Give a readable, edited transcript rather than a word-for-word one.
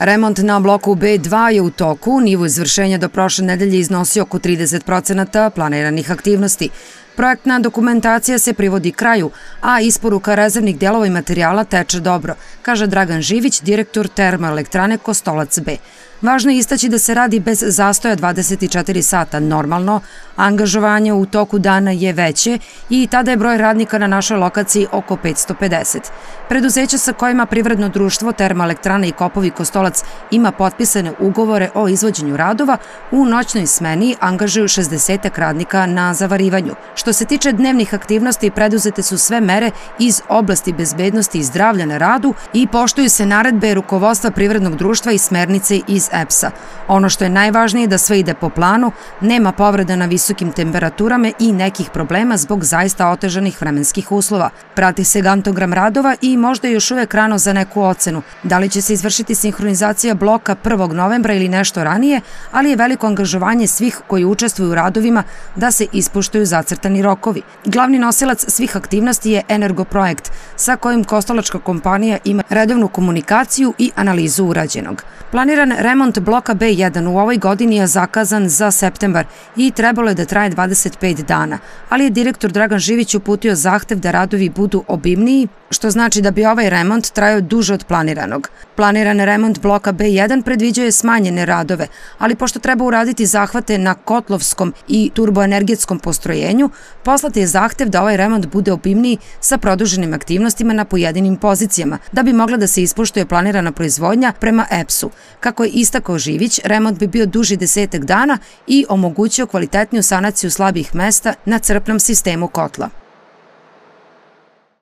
Remont na bloku B2 je u toku, nivo izvršenja do prošle nedelje iznosi oko 30% planiranih aktivnosti. Projektna dokumentacija se privodi kraju, a isporuka rezervnih delova i materijala teče dobro, kaže Dragan Živić, direktor termoelektrane Kostolac B. Važno je istaći da se radi bez zastoja 24 sata normalno, angažovanje u toku dana je veće i tada je broj radnika na našoj lokaciji oko 550. Preduzeća sa kojima privredno društvo Termoelektrana i Kopovi Kostolac ima potpisane ugovore o izvođenju radova, u noćnoj smeni angažuju 60 radnika na zavarivanju. Što se tiče dnevnih aktivnosti, preduzete su sve mere iz oblasti bezbednosti i zdravlja na radu i poštuju se naredbe rukovodstva privrednog društva i smernice iz EPS-a. Ono što je najvažnije je da sve ide po planu, nema povreda na visokim temperaturama i nekih problema zbog zaista otežanih vremenskih uslova. Prati se gantogram radova i možda je još uvek rano za neku ocenu. Da li će se izvršiti sinhronizacija bloka 1. novembra ili nešto ranije, ali je veliko angažovanje svih koji učestvuju u radovima da se ispoštuju zacrtani rokovi. Glavni nosilac svih aktivnosti je Energoprojekt, sa kojim kostolačka kompanija ima redovnu komunikaciju i analizu urađenog. Planiran remont bloka B1 u ovoj godini je zakazan za septembar i trebalo je da traje 25 dana, ali je direktor Dragan Živić uputio zahtev da radovi budu obimniji, što znači da bi ovaj remont trajao duže od planiranog. Planiran remont bloka B1 predviđuje smanjene radove, ali pošto treba uraditi zahvate na kotlovskom i turboenergetskom postrojenju, poslat je zahtev da ovaj remont bude obimniji sa produženim aktivnostima na pojedinim pozicijama, da bi mogla da se ispoštuje planirana proizvodnja prema EPS-u. Kako je istakao Živić, remont bi bio duži 10 dana i omogućio kvalitetniju sanaciju slabih mesta na crpnom sistemu kotla.